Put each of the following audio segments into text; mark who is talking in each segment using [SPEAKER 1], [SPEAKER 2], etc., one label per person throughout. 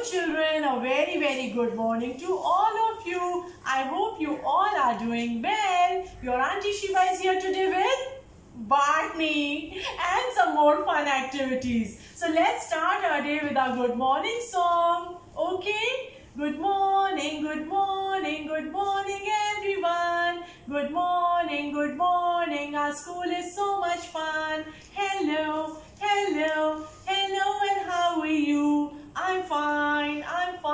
[SPEAKER 1] children, a very good morning to all of you. I hope you all are doing well. Your Auntie Shiba is here today with Barney and some more fun activities. So let's start our day with our good morning song. Okay? Good morning, good morning, good morning everyone. Good morning, our school is so much fun. Hello, hello, hello and how are you? I'm fine,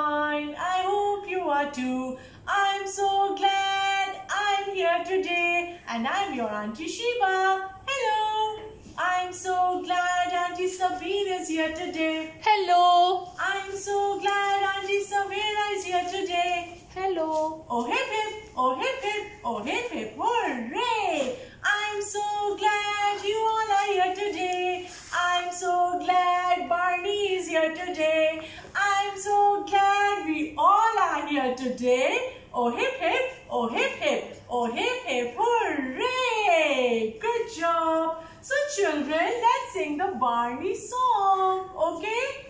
[SPEAKER 1] I hope you are too. I'm so glad I'm here today and I'm your Auntie Shiba. Hello. I'm so glad Auntie Sabine is here today.
[SPEAKER 2] Hello.
[SPEAKER 1] I'm so glad Auntie Savera is here today.
[SPEAKER 2] Hello.
[SPEAKER 1] Oh hip hip, oh hip hip, oh hip hip, hooray! I'm so glad you all are here today. I'm so glad Barney is here today. I'm so glad we all are here today. Oh hip hip, oh hip hip, oh hip hip, hooray! Good job. So children, let's sing the Barney song, okay?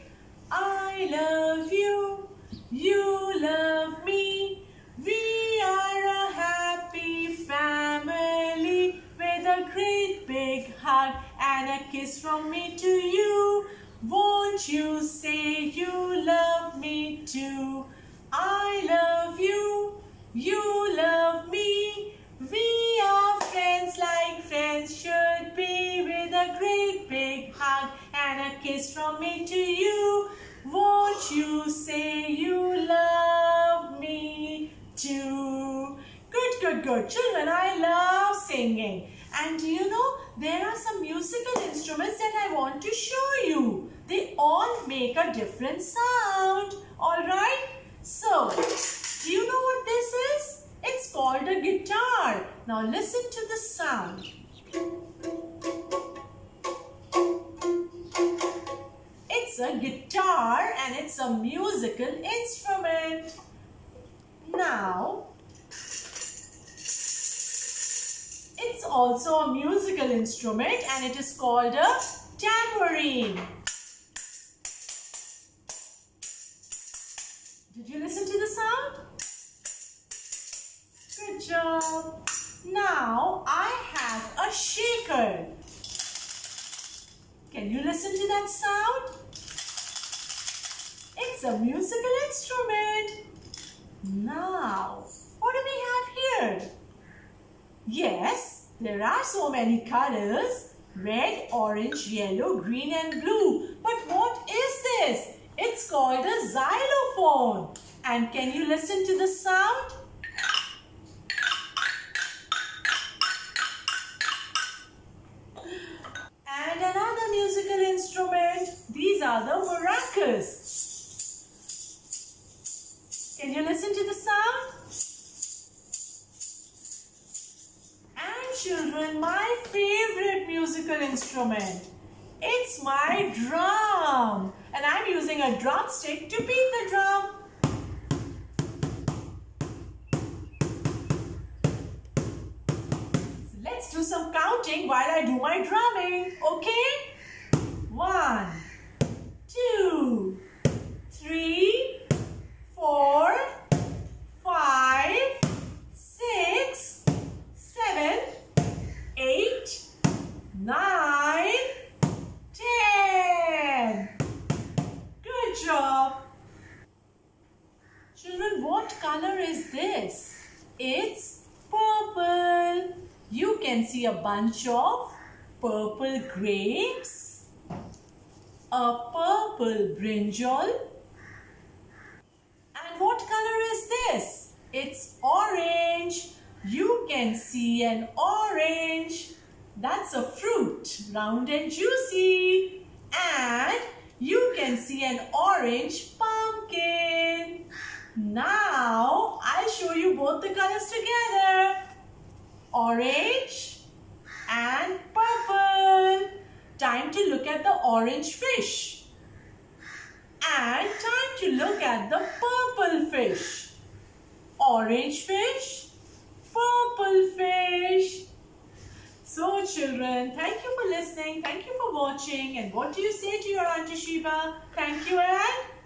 [SPEAKER 1] I love you, you love me. We are a happy family with a great big hug and a kiss from me to you. Won't you say you love me too? I love you, you love me. We are friends like friends should be, with a great big hug and a kiss from me to you. Won't you say you love me too? Good. Children, I love singing. And do you know, there are some musical instruments that I want to show you. They all make a different sound. Alright? So, do you know what this is? It's called a guitar. Now listen to the sound. It's a guitar and it's a musical instrument. Now, it's also a musical instrument and it is called a tambourine. Did you listen to the sound? Good job. Now, I have a shaker. Can you listen to that sound? It's a musical instrument. Now, what do we have here? Yes, there are so many colors. Red, orange, yellow, green and blue. But what is this? It's called a xylophone. And can you listen to the sound? And another musical instrument. These are the maracas. Can you listen to the sound? And children, my favorite musical instrument. It's my drum. And I'm using a drumstick to beat the drum. So let's do some counting while I do my drumming. Okay? 1, 2, 3, 4, 5, 6, 7, 8, 9, 10. Good job. Children, what color is this? It's purple. You can see a bunch of purple grapes, a purple brinjal. And what color is this? It's orange. You can see an orange. That's a fruit, round and juicy. And you can see an orange pumpkin. Now, I'll show you both the colors together. Orange and purple. Time to look at the orange fish. And time to look at the purple fish. Orange fish, purple fish. So children, thank you for listening. Thank you for watching. And what do you say to your Auntie Shiba? Thank you and